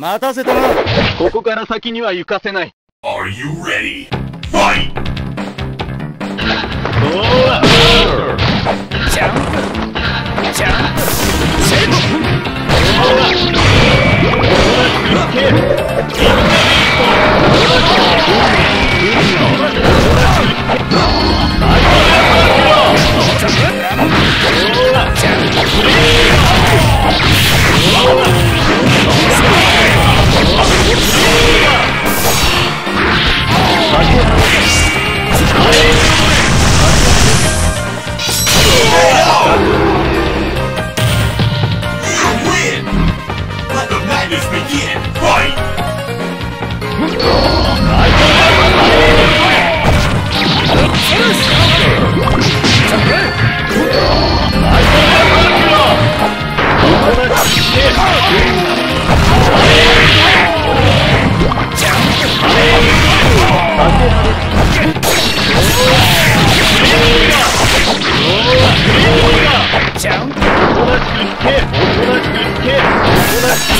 待たせたな。 ここから先には行かせない。 Are you ready? Fight! ジャンプジャンプセーブ。ジャンプ。